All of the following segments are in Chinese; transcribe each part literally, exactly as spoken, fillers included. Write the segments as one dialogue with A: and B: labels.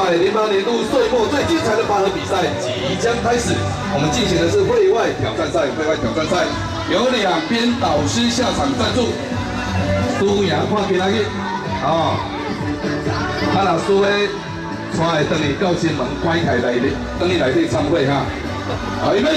A: 百零八年度岁末最精彩的拔河比赛即将开始。我们进行的是会外挑战赛，会外挑战赛有两边导师下场赞助，输赢看今仔日哦。啊，若输的带会等于到新门关开来的，等你来这参会哈。好，预备。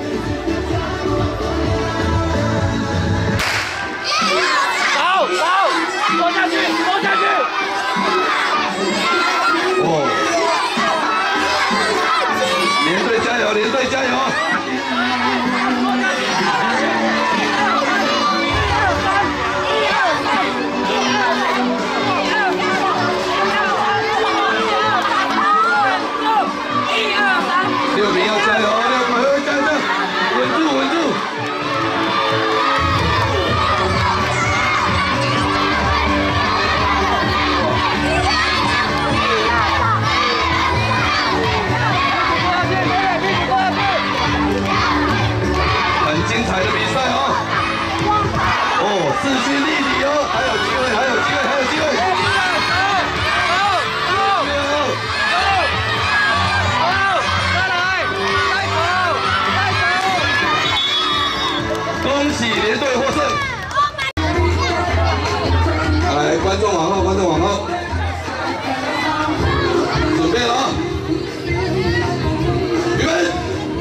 B: 走下去，走下去！
A: 哦，连队加油，连队加油！六名要加油，六名要加油，稳住，稳住！ 精彩的比赛哦！哦，势均力敌哦，还有机会，还有机会，还有机会！恭喜连队获胜！来，观众往后，观众往后，准备了啊！预备！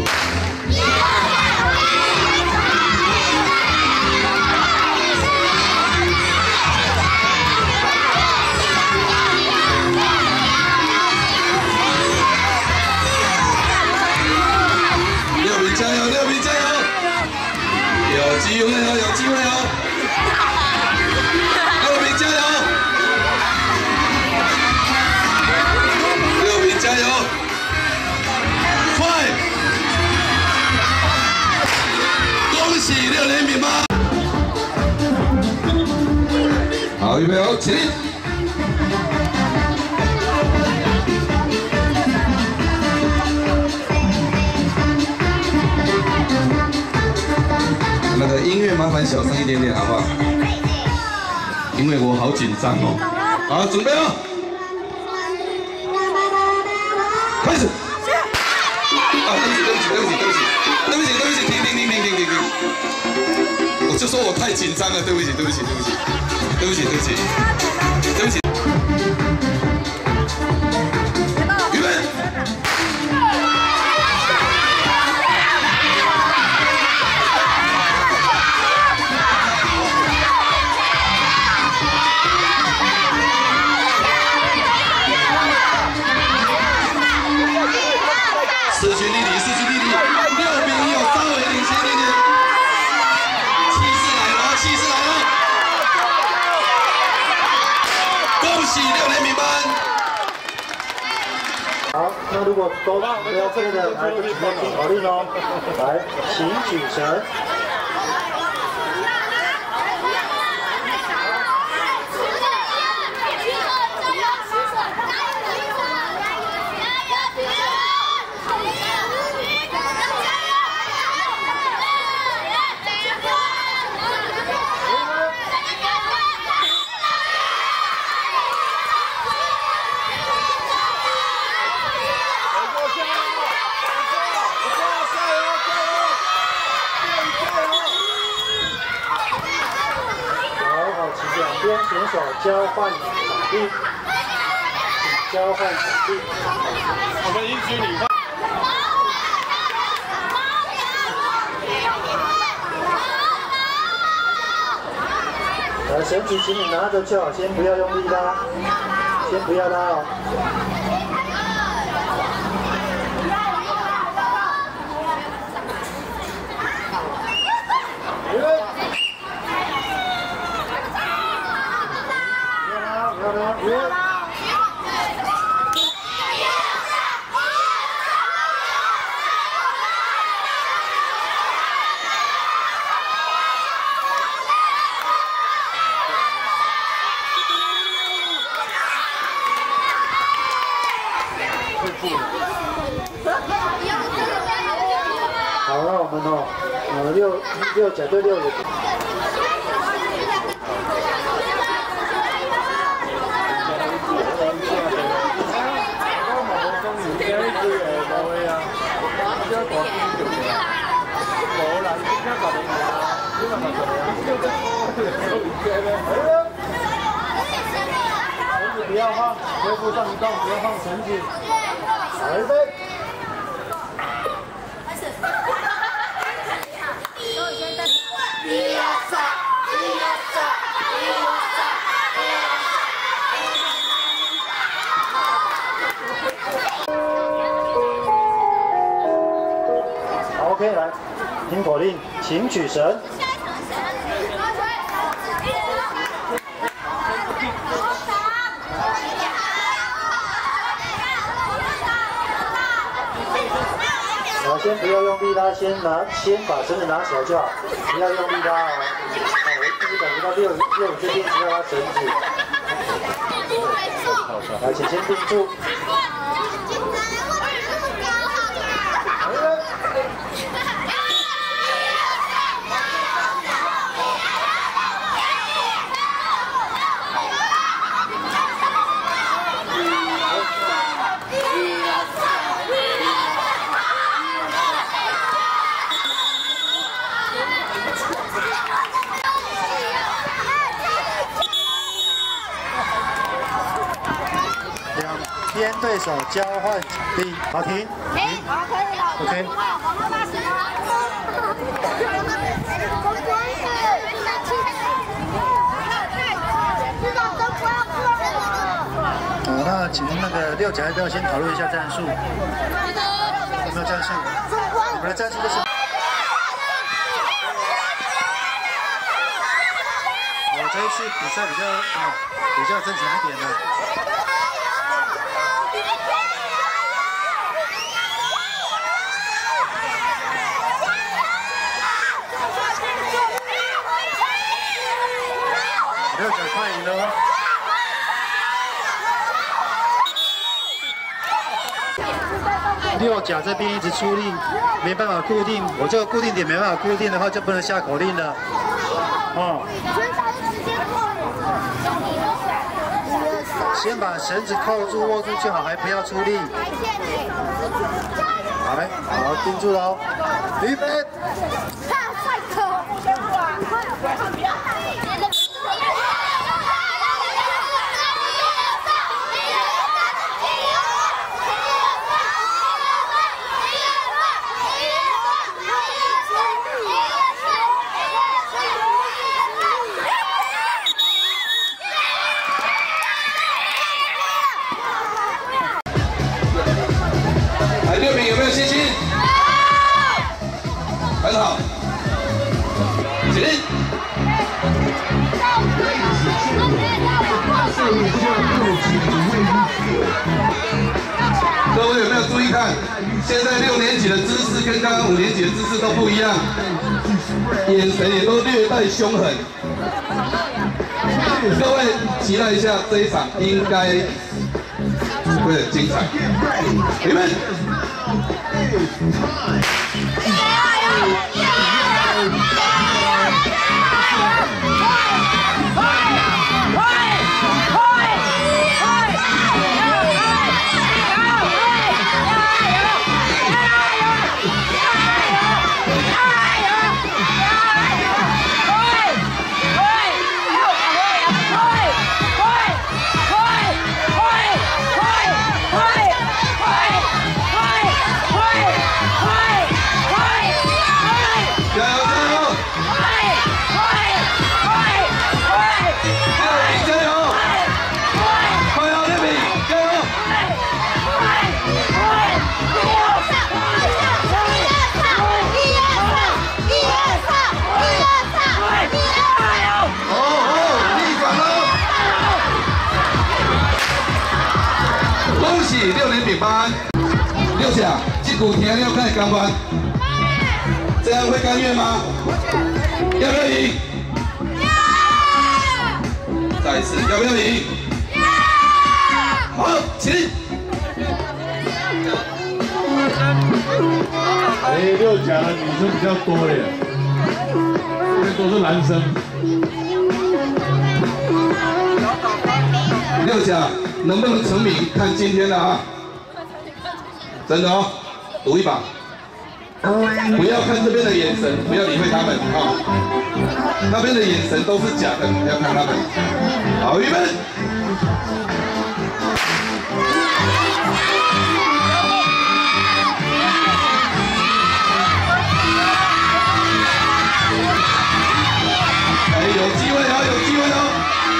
A: 有机会哦，有机会哦！六名加油！六名加油！快！恭喜六连名吧！好，预备好，起立！ 那个音乐麻烦小声一点点，好不好？因为我好紧张哦。好，准备哦，开始。啊，对不起，对不起，对不起，对不起，对不起，对不起，停停停停停停停！我就说我太紧张了，对不起，对不起，对不起，对不起，对不起，对不起。预备。 势均力敌，势均力敌，六名有稍微领先一点点，气势来了，气势来了！恭喜六连名班！
C: 好，那如果都不要这个的，来就请考虑喽。来，请举绳。 两边选手交换场地，请交换场地。我们一局你换。来，绳子请你拿着就好，先不要用力拉，先不要拉哦。 好，那我们哦，呃，六六甲对六也。 子不要放，恢复上移动，不要放绳子。来备。开始。一二三，一二三，一二三。OK， 来，听口令，请取绳。 好，先不要用力拉，先拿，先把绳子拿起来就好，不要用力拉啊！好，我一直感觉到六六这边只要拉绳子。来，请先定住。边对手交换场地，好停，停，好，可以了 ，OK。好，那请问那个六甲要不要先讨论一下战术？有没有战术？你们的战术就是。我这一次比赛比较啊、哦、比较正常一点的。 六甲快赢了！六甲这边一直出力，没办法固定，我这个固定点没办法固定的话，就不能下口令了。哦。先把绳子扣住、握住就好，还不要出力。好嘞，好，定住了哦。预备。
A: 六名有没有信心？很好，起立。各位有没有注意看？现在六年级的姿势跟刚刚五年级的姿势都不一样，眼神也都略带凶狠。各位期待一下这一场应该会很精彩。你们。 六年丙班，六甲，这股听了看甘愿，这样会甘愿吗？要不要赢？再一次，要不要赢？好，起立。
D: 哎，六甲的女生比较多耶，因为都是男生。
A: 六甲。 能不能成名，看今天的啊！真的哦，赌一把。 不要看这边的眼神，不要理会他们啊。那边的眼神都是假的，不要看他们。好，预备。哎，有机会哦，有机会哦。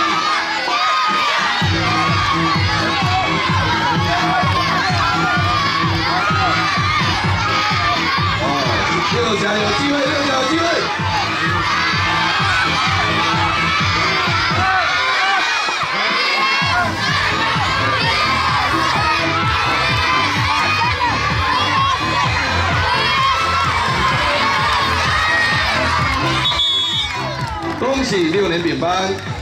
A: 六甲有机会，六甲有机会。恭喜六年丙班